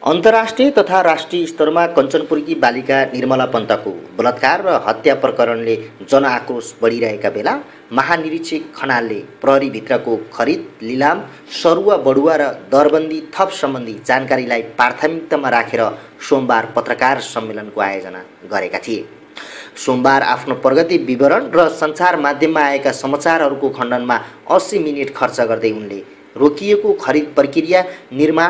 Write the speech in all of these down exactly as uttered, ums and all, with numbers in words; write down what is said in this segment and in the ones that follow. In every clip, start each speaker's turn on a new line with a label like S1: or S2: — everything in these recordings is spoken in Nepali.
S1: अन्तर्राष्ट्रिय तथा राष्ट्रिय स्तरमा कञ्चनपुरकी बालिका निर्मला पन्तको बलात्कार र हत्या प्रकरणले जनआक्रोश बढिरहेका बेला महानिरीक्षक खनालले प्रहरीभित्रको खरिद, लिलाम, सरुवा बढुवा र दरबन्दी थप सम्बन्धी जानकारीलाई प्राथमिकतामा राखेर सोमबार पत्रकार सम्मेलनको आयोजना गरेका थिए। सोमबार आफ्नो प्रगति विवरण र सञ्चार माध्यममा आएका समाचारहरूको खण्डनमा अस्सी मिनेट खर्च गर्दै उनले रोकिएको खरिद प्रक्रिया, निर्माण,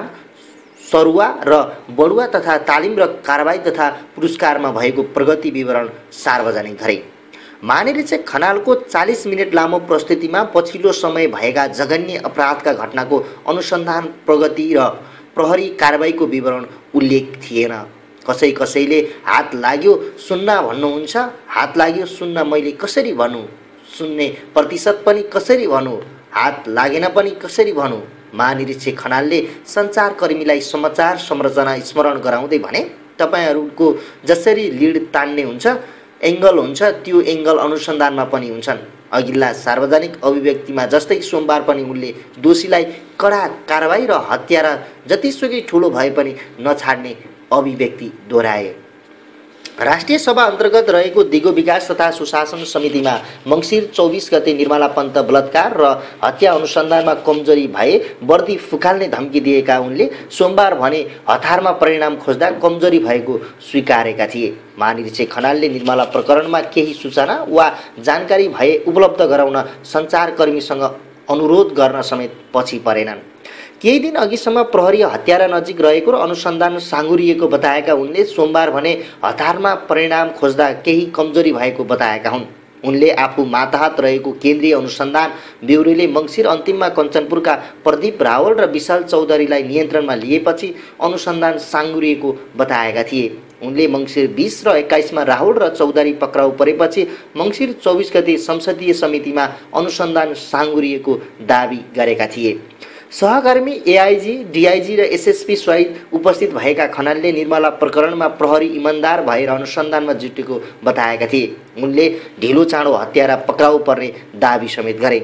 S1: सरुवा र बढुवा तथा तालिम र कारबाही तथा पुरस्कारमा भएको प्रगति विवरण सार्वजनिक गरे। महानिरीक्षक खनालको चालीस मिनट लामो प्रस्तुतिमा पछिल्लो समय भएका जघन्य अपराधका घटनाको अनुसन्धान, प्रगति र प्रहरी कारबाहीको विवरण उल्लेख थिएन। कसै कसैले हात लाग्यो सुन्न भन्नुहुन्छ, हात लाग्यो सुन्न मैले कसरी भनौँ, सुन्ने प्रतिशत पनि कसरी भनौँ, हात लागेन पनि कसरी भनौँ। महानिरीक्षक खनालले सञ्चारकर्मीलाई समाचार संरचना स्मरण गराउँदै भने, तपाईहरूको जसरी लिड तान्ने हुन्छ, एङ्गल हुन्छ, त्यो एङ्गल अनुसन्धानमा पनि हुन्छन्। अघिल्ला सार्वजनिक अभिव्यक्तिमा जस्तै सोमबार पनि उनले दोषीलाई कडा कारबाही र हत्यारा जतिसुकै ठुलो भए पनि नछाड्ने अभिव्यक्ति दोहोऱ्याए। राष्ट्रिय सभा अन्तर्गत रहेको दिगो विकास तथा सुशासन समितिमा मङ्सिर चौबिस गते निर्मला पन्त बलात्कार र हत्या अनुसन्धानमा कमजोरी भए बर्दी फुकाल्ने धम्की दिएका उनले सोमबार भने हतारमा परिणाम खोज्दा कमजोरी भएको स्वीकारेका थिए। महानिरीक्षक खनालले निर्मला प्रकरणमा केही सूचना वा जानकारी भए उपलब्ध गराउन सञ्चारकर्मीसँग अनुरोध गर्न समेत पछि परेनन्। केही दिन अघिसम्म प्रहरी हत्यारा नजिक रहेको र अनुसन्धान साँगुरिएको बताएका उनले सोमबार भने हतारमा परिणाम खोज्दा केही कमजोरी भएको बताएका हुन्। उनले आफू माताहत रहेको केन्द्रीय अनुसन्धान ब्युरोले मङ्सिर अन्तिममा कञ्चनपुरका प्रदीप रावल र विशाल चौधरीलाई नियन्त्रणमा लिएपछि अनुसन्धान साँगुरिएको बताएका थिए। उनले मङ्सिर बीस र एक्काइसमा राहुल र चौधरी पक्राउ परेपछि मङ्सिर चौबिस गते संसदीय समितिमा अनुसन्धान साँगुरिएको दावी गरेका थिए। सहकर्मी एआइजी, डिआइजी र एसएसपी सहित उपस्थित भएका खनालले निर्मला प्रकरणमा प्रहरी इमान्दार भएर अनुसन्धानमा जुटेको बताएका थिए। उनले ढिलो चाँडो हत्यारा पक्राउ पर्ने दावी समेत गरे।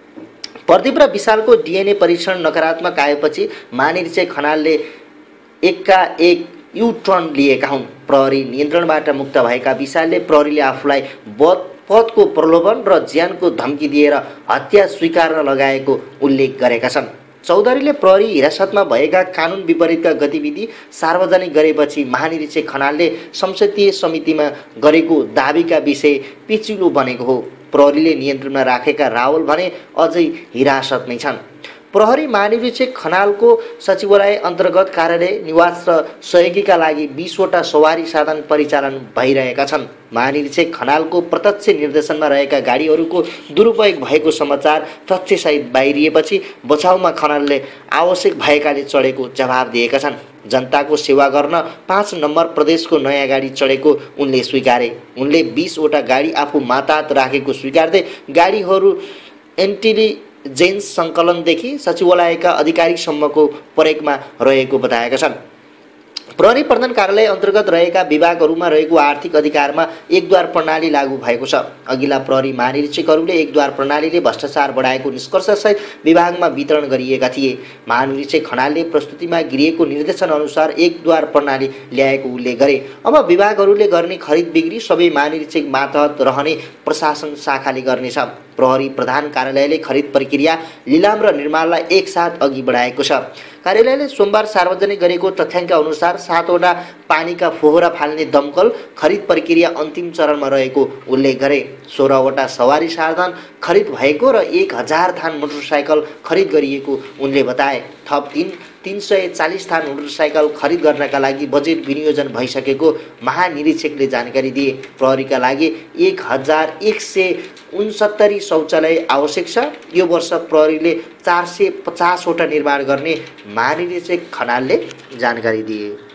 S1: प्रदीप र विशालको डिएनए परीक्षण नकारात्मक आएपछि महानिरीक्षक खनालले एकका एक यु टर्न लिएका हुन्। प्रहरी नियन्त्रणबाट मुक्त भएका विशालले प्रहरीले आफूलाई बद पदको प्रलोभन र ज्यानको धम्की दिएर हत्या स्वीकार्न लगाएको उल्लेख गरेका छन्। चौधरीले प्रहरी हिरासतमा भएका कानुन विपरीतका गतिविधि सार्वजनिक गरेपछि महानिरीक्षक खनालले संसदीय समितिमा गरेको दावीका विषय पेचिलो बनेको हो। प्रहरीले नियन्त्रणमा राखेका रावल भने अझै हिरासतमै छन्। प्रहरी महानिरीक्षक खनालको सचिवालय अन्तर्गत कार्यालय, निवास र सहयोगीका लागि बीसवटा सवारी साधन परिचालन भइरहेका छन्। महानिरीक्षक खनालको प्रत्यक्ष निर्देशनमा रहेका गाडीहरूको दुरुपयोग भएको समाचार तथ्यसहित बाहिरिएपछि बचाउमा खनालले आवश्यक भएकाले चढेको जवाब दिएका छन्। जनताको सेवा गर्न पाँच नम्बर प्रदेशको नयाँ गाडी चढेको उनले स्वीकारे। उनले बीसवटा गाडी आफू माताहत राखेको स्वीकार्दै गाडीहरू एन्टिली जेन्स सङ्कलनदेखि सचिवालयका अधिकारीसम्मको प्रयोगमा रहेको बताएका छन्। प्रहरी प्रधान कार्यालय अन्तर्गत रहेका विभागहरूमा रहेको आर्थिक अधिकारमा एकद्वार प्रणाली लागू भएको छ। अघिल्ला प्रहरी महानिरीक्षकहरूले एकद्वार प्रणालीले भ्रष्टाचार बढाएको निष्कर्षसहित विभागमा वितरण गरिएका थिए। महानिरीक्षक खनालले प्रस्तुतिमा गिरिएको निर्देशन अनुसार एकद्वार प्रणाली ल्याएको उल्लेख गरे। अब विभागहरूले गर्ने खरिद बिक्री सबै महानिरीक्षक मातहत रहने प्रशासन शाखाले गर्नेछ। प्रहरी प्रधान कार्यालयले खरिद प्रक्रिया, लिलाम र निर्माणलाई एकसाथ अघि बढाएको छ। कार्यालयले सोमबार सार्वजनिक गरेको तथ्याङ्क अनुसार सातवटा पानीका फोहरा फाल्ने दमकल खरिद प्रक्रिया अन्तिम चरणमा रहेको उल्लेख गरे। सोह्रवटा सवारी साधन खरिद भएको र एक हजार थान मोटरसाइकल खरिद गरिएको उनले बताए। थप तिन तिन सय चालिस थान मोटरसाइकल खरिद गर्नका लागि बजेट विनियोजन भइसकेको महानिरीक्षकले जानकारी दिए। प्रहरीका लागि एक हजार एक सय उनसत्तरी शौचालय आवश्यक छ। यो वर्ष प्रहरीले चार सय पचासवटा निर्माण गर्ने महानिरीक्षक खनालले जानकारी दिए।